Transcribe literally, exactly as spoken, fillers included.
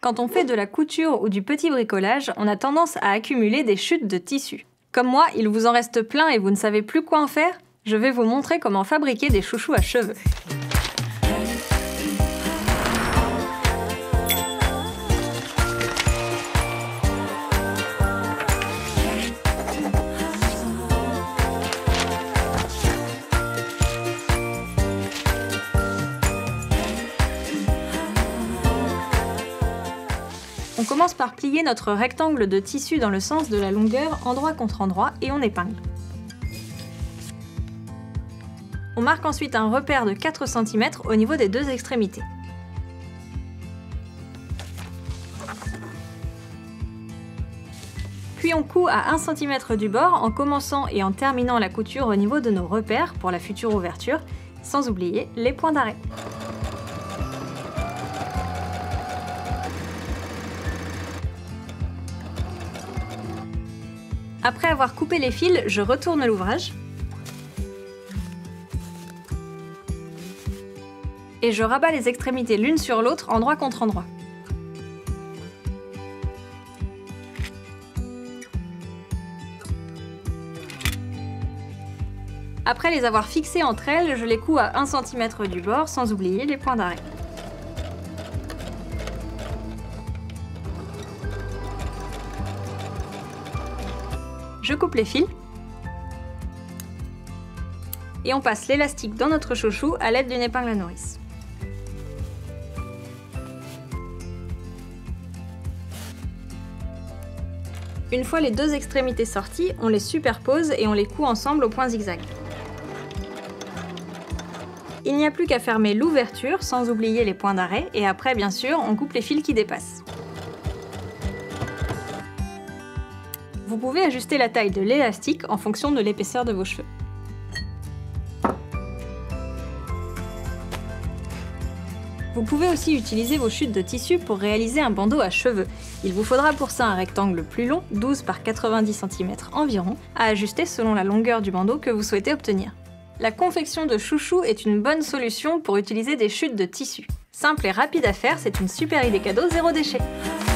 Quand on fait de la couture ou du petit bricolage, on a tendance à accumuler des chutes de tissu. Comme moi, il vous en reste plein et vous ne savez plus quoi en faire? Je vais vous montrer comment fabriquer des chouchous à cheveux. On commence par plier notre rectangle de tissu dans le sens de la longueur, endroit contre endroit, et on épingle. On marque ensuite un repère de quatre centimètres au niveau des deux extrémités. Puis on coud à un centimètre du bord en commençant et en terminant la couture au niveau de nos repères pour la future ouverture, sans oublier les points d'arrêt. Après avoir coupé les fils, je retourne l'ouvrage et je rabats les extrémités l'une sur l'autre, endroit contre endroit. Après les avoir fixées entre elles, je les couds à un centimètre du bord, sans oublier les points d'arrêt. Je coupe les fils et on passe l'élastique dans notre chouchou à l'aide d'une épingle à nourrice. Une fois les deux extrémités sorties, on les superpose et on les coud ensemble au point zigzag. Il n'y a plus qu'à fermer l'ouverture sans oublier les points d'arrêt et après bien sûr on coupe les fils qui dépassent. Vous pouvez ajuster la taille de l'élastique en fonction de l'épaisseur de vos cheveux. Vous pouvez aussi utiliser vos chutes de tissu pour réaliser un bandeau à cheveux. Il vous faudra pour ça un rectangle plus long, douze par quatre-vingt-dix centimètres environ, à ajuster selon la longueur du bandeau que vous souhaitez obtenir. La confection de chouchous est une bonne solution pour utiliser des chutes de tissu. Simple et rapide à faire, c'est une super idée cadeau zéro déchet.